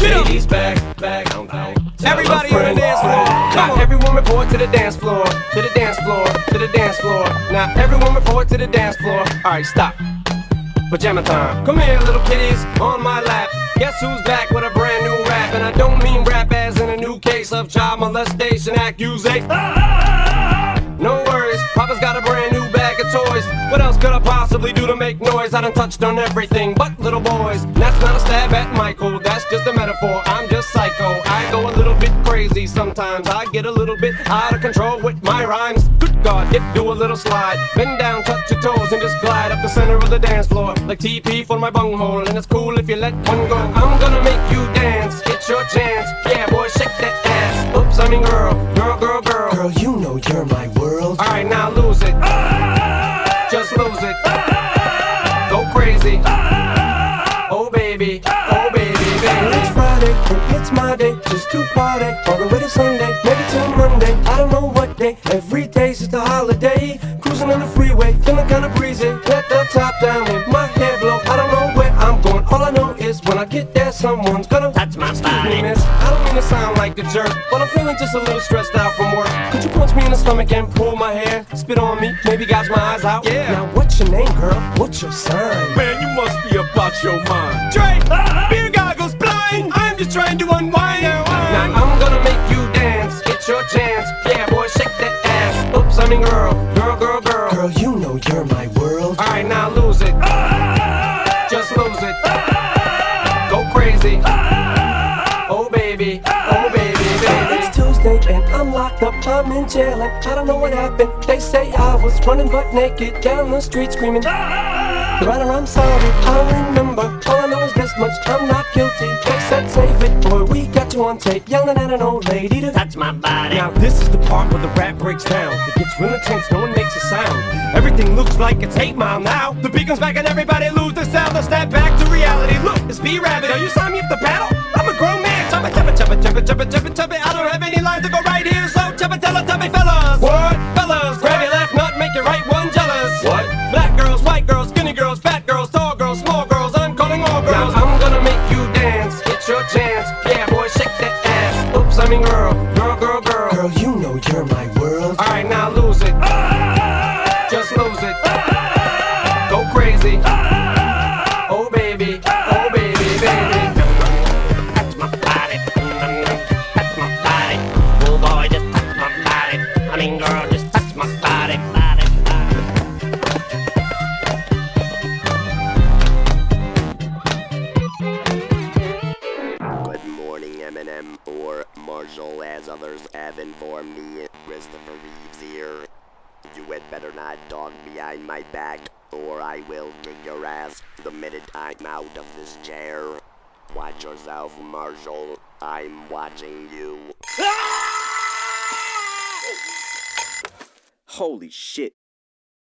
Ladies back. Everybody on the dance floor. Come on. Everyone report to the dance floor. To the dance floor. To the dance floor. Now everyone report to the dance floor. Alright, stop. Pajama time. Come here, little kitties, on my lap. Guess who's back with a brand new rap? And I don't mean rap as in a new case of child molestation accusation. No worries, Papa's got a brand new bag of toys. What else could I possibly do to make noise? I done touched on everything but little boys. And that's not a stab at Michael, that's just a metaphor. I'm just psycho, I go a little bit crazy sometimes. I get a little bit out of control with my rhymes. Good God, do a little slide. Bend down, touch your toes, and just glide up the center of the dance floor like TP for my bunghole. And it's cool if you let one go. I'm gonna make you dance, it's your chance. Yeah, boy, shake that ass. Oops, I mean girl. Girl, you know you're my world. Alright, now lose it. Just lose it. Go crazy. Oh baby, baby. It's Friday, and it's my day. Just to party, all the way to Sunday, maybe till Monday. I don't know what day, every day's just a holiday. Cruising on the freeway, feeling kinda breezy. Let the top down, with my hair blow. I don't know where I'm going, all I know is when I get there, someone's gonna touch my body. Miss, I don't mean to sound like a jerk, but I'm feeling just a little stressed out from work. Could you punch me in the stomach and pull my hair? Spit on me, maybe gouge my eyes out. Yeah. Now what's your name, girl? What's your sign? Man, you must be about your mind. Dre, beer goggles blind. I'm just trying to unwind. Now I'm gonna make you dance. It's your chance. Yeah, boy, shake that ass. Oops, I mean girl. Girl, you know you're my world. Alright, now lose it. Just lose it. Go crazy. Oh baby, baby. It's Tuesday and I'm locked up, I'm in jail and I don't know what happened. They say I was running butt naked down the street screaming. Your Honor, I'm sorry, I don't remember. All I know is this much, I'm not guilty. They said save it, boy, we got you on tape yelling at an old lady to touch my body. Now this is the part where the rap breaks down. It gets real intense, no one makes a sound. Everything looks like it's 8 Mile now. The beat comes back and everybody lose their sound. Let's snap back to reality. Look, it's B-Rabbit. Are you signing me up to battle? I'm a grown man. Chubba. I don't have any lines to go right here, so chubba tell me fellas. What? Fellas, grab your left nut, make your right one jealous. What? Black girls, white girls, skinny girls, fat girls, tall girls, small girls, I'm calling all girls. Now I'm gonna make you dance, it's your chance. Yeah, boy, shake that ass. Oops, I mean girl. Girl, you know you're my world. Alright, now lose it. Just lose it. Go crazy. Oh baby, baby. Touch my body. Touch my body. Oh boy, just touch my body. I mean girl, just touch my body. Good morning, Eminem, or Marshall, as others have informed me. Christopher Reeves here. You had better not talk behind my back, or I will kick your ass the minute I'm out of this chair. Watch yourself, Marshall. I'm watching you. Holy shit.